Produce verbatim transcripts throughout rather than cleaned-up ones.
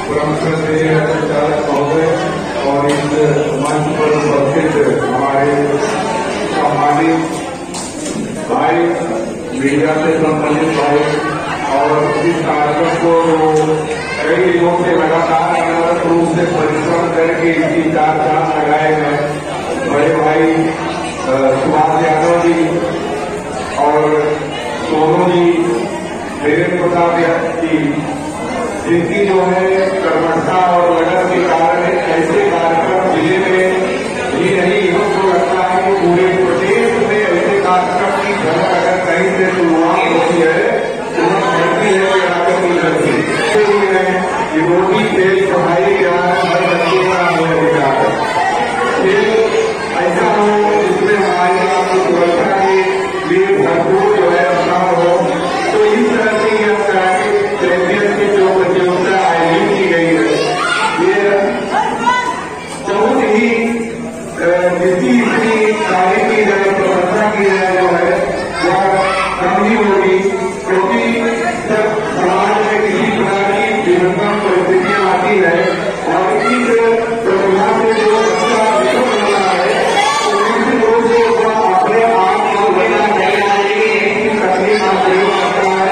संचालक महोदय और इस मंच पर उपस्थित हमारे सम्मानित भाई, मीडिया से संबंधित भाई और इस कार्यक्रम को कई दिनों से लगातार अनवरत रूप से परिश्रम करके इसकी चार चांद लगाए हैं बड़े भाई सुभाष यादव जी और सोनू जी, वीरेंद्र प्रताप जी, जिनकी जो है कर्मठता और लगन के कारण ऐसे कार्यक्रम जिले में ही नहीं, हमको लगता है कि पूरे प्रदेश में ऐसे कार्यक्रम की झलक अगर कहीं से शुरुआत होती है तो कहती है कि आगे की लड़की रोटी तेल पढ़ाई क्या हर बच्चे का हमें अधिकार है। ऐसा हो जिसमें हमारी आपकी सुरक्षा के लिए भरपूर जो है अपना हो, तो इस तरह की चैंपियन की जो प्रतियोगिता आयोजित की गई है ये बहुत ही जिसकी इतनी तारीफ की जाए, प्रशंसा की जाए जो है वह कम ही होगी, क्योंकि जब समाज में किसी प्रकार की विभिन्न परिस्थितियां आती है और इस प्रतिभा से जो बच्चा विफल होता है तो उनसे लोग जो अपने आप को बना तकनीक का प्रयोग करता है।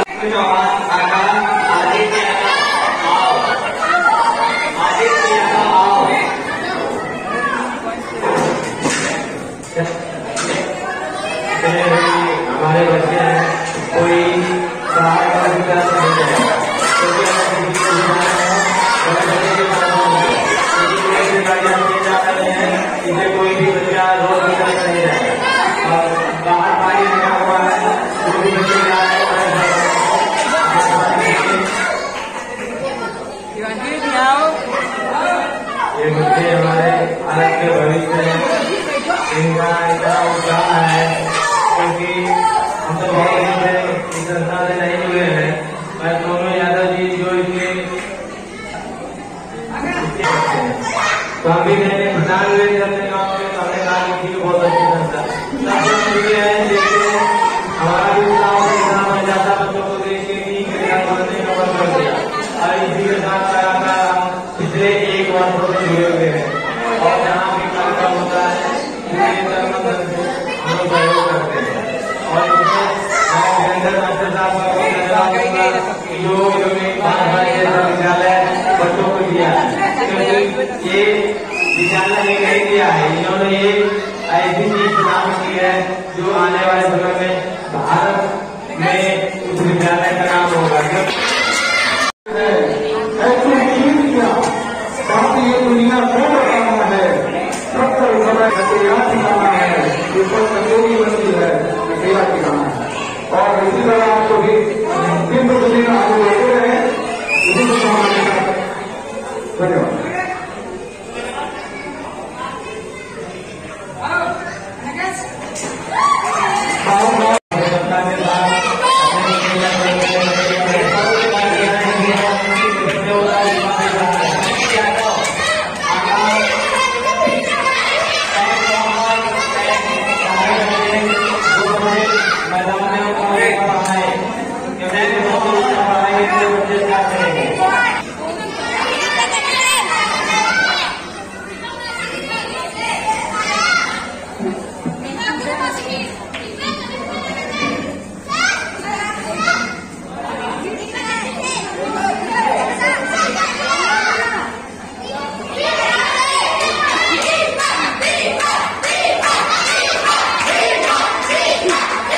हमारे बच्चे हैं, कोई पढ़ाई का विकास नहीं है, इसे कोई भी बच्चा रोज निकल नहीं है और बाहर पानी लगा हुआ है, जो भी बच्चे जा रहे ये बच्चे हमारे भारत के भविष्य हैं, इनका इतना उत्साह है क्योंकि हम तो बहुत दिन से इस संस्था से नहीं जुड़े हैं, पर सोनू यादव जी जो इसके तो अभी मैंने प्रधान हुए अपने गाँव में हमने कहा कि बहुत अच्छी संस्था हमारा भी गाँव में इतना बन जाता बच्चों को देख के बोलने का बंद कर दिया और इसी के साथ लगातार हम पिछले एक वर्षों से जुड़े हुए हैं और जहाँ भी कार्यक्रम होता है हम लोग सहयोग करते हैं और वीरेंद्र मास्टर साहब का विद्यालय बच्चों को दिया है, क्योंकि ये विद्यालय ने नहीं दिया है, इन्होंने ये ऐसी चीज नाम की है जो आने वाले समय में भारत में उस विद्यालय का नाम होगा। बाकी ये दुनिया को बताना है, सबको समय अकेला ठिकाना है, ऊपर कचोरी बनती है, अकेला ठिकाना है। और इसी तरह आपको भी दिन प्रतिदिन आगे बढ़ते रहे, इसी को समाज धन्यवाद।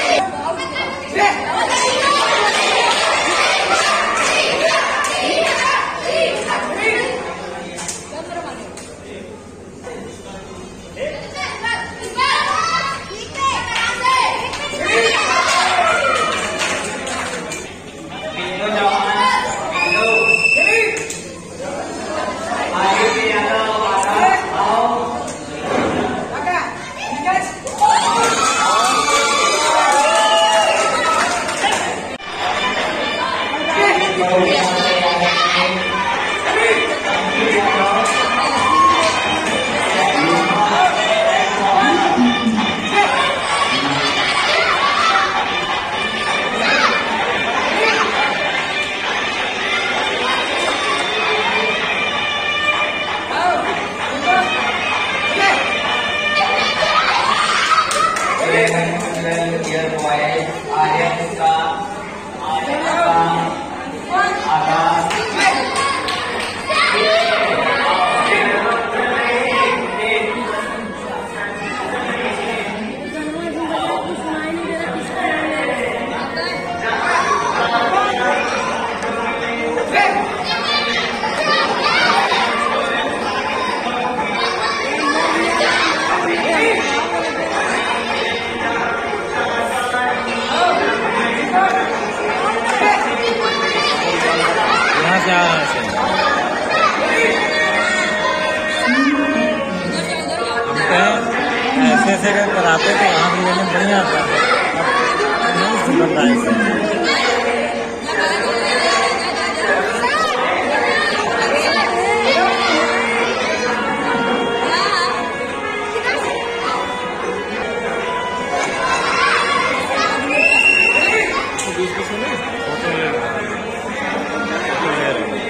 Yeah. ऐसे आ रहा है ऐसे ऐसे कर कराते थे यहाँ भी लेने बढ़िया था अब नहीं सुधर रहा है फोटो ले